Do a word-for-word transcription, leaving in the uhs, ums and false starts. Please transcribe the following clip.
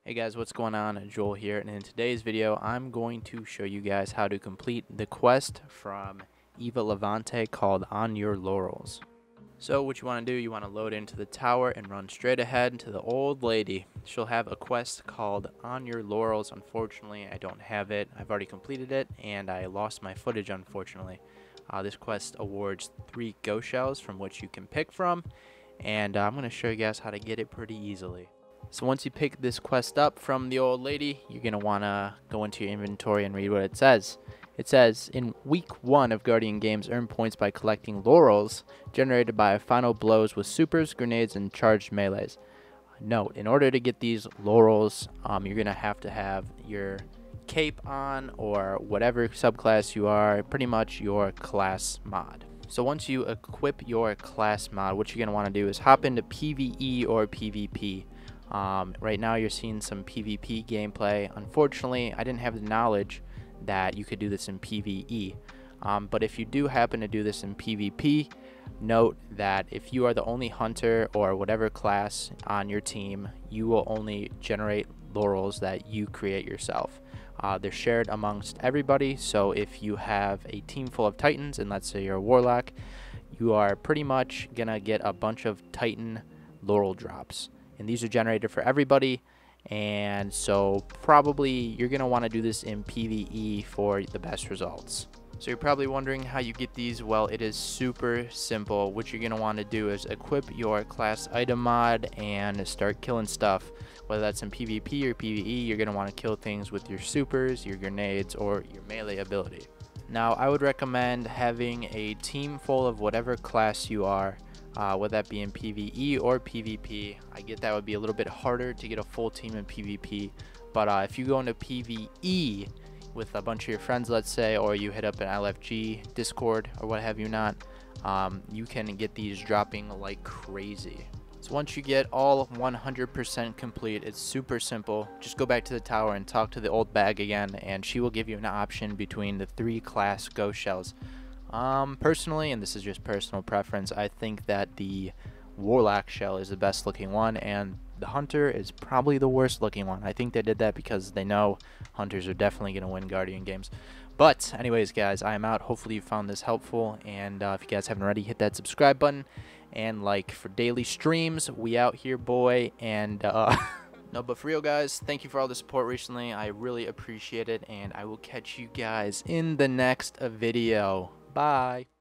Hey guys, what's going on? Joel here, and in today's video I'm going to show you guys how to complete the quest from Eva Levante called On Your Laurels. So what you want to do, you want to load into the tower and run straight ahead to the old lady. She'll have a quest called On Your Laurels. Unfortunately, I don't have it. I've already completed it and I lost my footage, unfortunately. Uh, this quest awards three ghost shells from which you can pick from, and uh, I'm going to show you guys how to get it pretty easily. So once you pick this quest up from the old lady, you're going to want to go into your inventory and read what it says. It says, in week one of Guardian Games, earn points by collecting laurels generated by final blows with supers, grenades, and charged melees. Note, in order to get these laurels, um, you're going to have to have your cape on or whatever subclass you are, pretty much your class mod. So once you equip your class mod, what you're going to want to do is hop into PvE or PvP. Um, right now you're seeing some PvP gameplay. Unfortunately, I didn't have the knowledge that you could do this in PvE. Um, but if you do happen to do this in PvP, note that if you are the only hunter or whatever class on your team, you will only generate laurels that you create yourself. Uh, they're shared amongst everybody, so if you have a team full of titans, and let's say you're a warlock, you are pretty much gonna get a bunch of titan laurel drops. And these are generated for everybody, and so probably you're going to want to do this in PvE for the best results. So you're probably wondering how you get these. Well, it is super simple. What you're going to want to do is equip your class item mod and start killing stuff. Whether that's in PvP or PvE, you're going to want to kill things with your supers, your grenades, or your melee ability. Now, I would recommend having a team full of whatever class you are. Uh, whether that be in PvE or PvP. I get that would be a little bit harder to get a full team in PvP, but uh, if you go into PvE with a bunch of your friends, let's say, or you hit up an L F G, Discord, or what have you not, um, you can get these dropping like crazy. So once you get all one hundred percent complete, it's super simple. Just go back to the tower and talk to the old bag again, and she will give you an option between the three class ghost shells. Um, personally, and this is just personal preference, I think that the Warlock shell is the best looking one, and the Hunter is probably the worst looking one. I think they did that because they know Hunters are definitely going to win Guardian Games. But anyways, guys, I am out. Hopefully you found this helpful, and uh, if you guys haven't already, hit that subscribe button and like for daily streams. We out here, boy, and uh... No, but for real, guys, thank you for all the support recently. I really appreciate it, and I will catch you guys in the next video. Bye.